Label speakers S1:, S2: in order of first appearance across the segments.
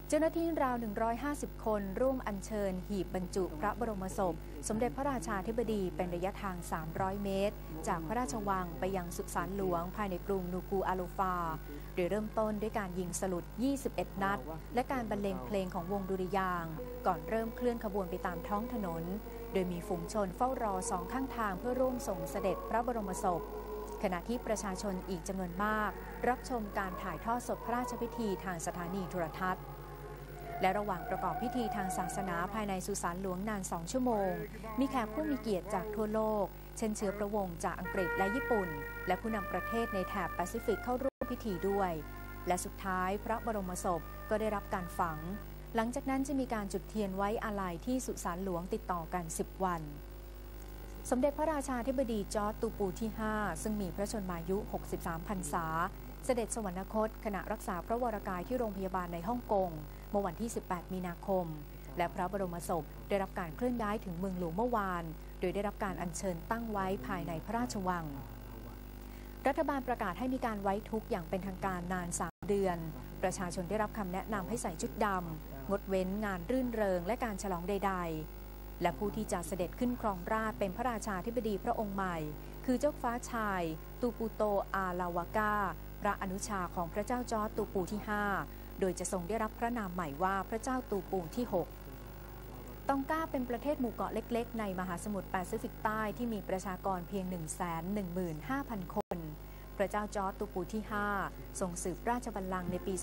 S1: เจ้าหน้าที่ราว 150 คนร่วมอัญเชิญหีบบรรจุพระบรมศพสมเด็จพระราชาธิบดีเป็นระยะทาง 300 เมตรจากพระราชวังไปยังสุสานหลวงภายในกรุงนูกูอาลูฟาโดยเริ่มต้นด้วยการยิงสลุด 21 นัดและการบรรเลงเพลงของวงดุริยางค์ก่อนเริ่มเคลื่อนขบวนไปตามท้องถนนโดยมีฝูงชนเฝ้ารอสองข้างทางเพื่อร่วมส่งเสด็จพระบรมศพขณะที่ประชาชนอีกจำนวนมากรับชมการถ่ายทอดสดพระราชพิธีทางสถานีโทรทัศน์และระหว่างประกอบพิธีทางศาสนาภายในสุสานหลวงนาน 2 ชั่วโมงมีแขกผู้มีเกียรติจากทั่วโลกเช่นเชื้อพระวงศ์จากอังกฤษและญี่ปุ่นและผู้นำประเทศในแถบแปซิฟิกเข้าร่วมพิธีด้วยและสุดท้ายพระบรมศพก็ได้รับการฝังหลังจากนั้นจะมีการจุดเทียนไว้อาลัยที่สุสานหลวงติดต่อกัน 10 วันสมเด็จพระราชาธิบดีจอร์จตูปูที่ 5ซึ่งมีพระชนมายุ 63 พรรษาเสด็จสวรรคตขณะรักษาพระวรกายที่โรงพยาบาลในฮ่องกงเมื่อวันที่ 18 มีนาคมและพระบรมศพได้รับการเคลื่อนย้ายถึงเมืองหลวงเมื่อวานโดยได้รับการอัญเชิญตั้งไว้ภายในพระราชวังรัฐบาลประกาศให้มีการไว้ทุกข์อย่างเป็นทางการนาน 3 เดือนประชาชนได้รับคำแนะนำให้ใส่ชุดดำงดเว้นงานรื่นเริงและการฉลองใดๆและผู้ที่จะเสด็จขึ้นครองราชย์เป็นพระราชาธิบดีพระองค์ใหม่คือเจ้าฟ้าชายตูปูโตอาลาวากาพระอนุชาของพระเจ้าจอร์จตูปูที่ 5โดยจะทรงได้รับพระนามใหม่ว่าพระเจ้าตูปูที่ 6 ตองกาเป็นประเทศหมู่เกาะเล็กๆในมหาสมุทรแปซิฟิกใต้ที่มีประชากรเพียง 115,000 คนพระเจ้าจอร์จตูปูที่ 5ทรงสืบราชบัลลังก์ในปี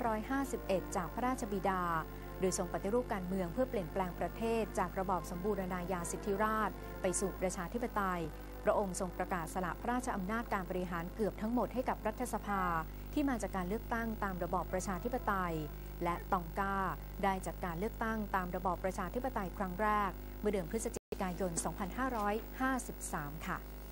S1: 2551 จากพระราชบิดาโดยทรงปฏิรูปการเมืองเพื่อเปลี่ยนแปลงประเทศจากระบอบสมบูรณาญาสิทธิราชย์ไปสู่ประชาธิปไตยพระองค์ทรงประกาศสละพระราชอำนาจการบริหารเกือบทั้งหมดให้กับรัฐสภาที่มาจากการเลือกตั้งตามระบอบประชาธิปไตยและตองกาได้จัดการเลือกตั้งตามระบอบประชาธิปไตยครั้งแรกเมื่อเดือนพฤศจิกายน 2553 ค่ะ